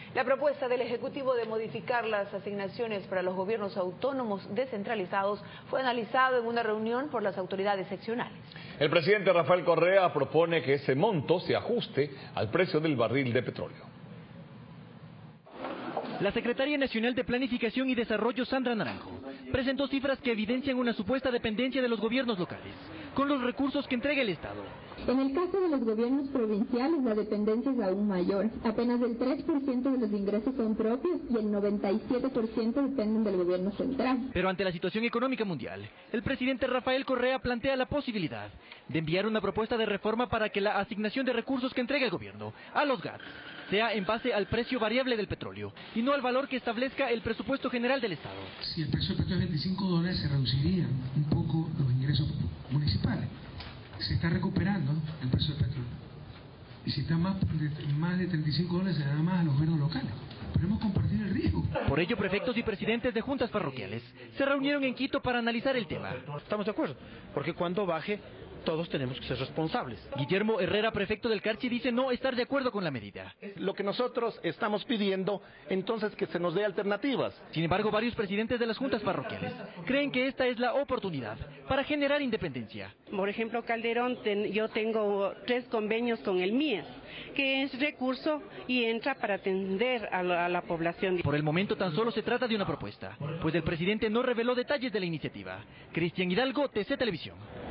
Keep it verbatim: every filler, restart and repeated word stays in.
La propuesta del Ejecutivo de modificar las asignaciones para los gobiernos autónomos descentralizados fue analizado en una reunión por las autoridades seccionales. El presidente Rafael Correa propone que ese monto se ajuste al precio del barril de petróleo. La Secretaria Nacional de Planificación y Desarrollo, Sandra Naranjo, presentó cifras que evidencian una supuesta dependencia de los gobiernos locales con los recursos que entrega el Estado. En el caso de los gobiernos provinciales, la dependencia es aún mayor. Apenas el tres por ciento de los ingresos son propios y el noventa y siete por ciento dependen del gobierno central. Pero ante la situación económica mundial, el presidente Rafael Correa plantea la posibilidad de enviar una propuesta de reforma para que la asignación de recursos que entrega el gobierno a los G A T sea en base al precio variable del petróleo y no al valor que establezca el presupuesto general del Estado. Si el precio del petróleo es veinticinco dólares, se reducirían un poco los ingresos municipales. Se está recuperando el precio del petróleo. Y si está más de, más de treinta y cinco dólares, se da más a los gobiernos locales. Podemos compartir el riesgo. Por ello, prefectos y presidentes de juntas parroquiales se reunieron en Quito para analizar el tema. Estamos de acuerdo, porque cuando baje, todos tenemos que ser responsables. Guillermo Herrera, prefecto del Carchi, dice no estar de acuerdo con la medida. Lo que nosotros estamos pidiendo, entonces, que se nos dé alternativas. Sin embargo, varios presidentes de las juntas parroquiales creen que esta es la oportunidad para generar independencia. Por ejemplo, Calderón, ten, yo tengo tres convenios con el M I E S, que es recurso y entra para atender a la, a la población. Por el momento tan solo se trata de una propuesta, pues el presidente no reveló detalles de la iniciativa. Cristian Hidalgo, T C Televisión.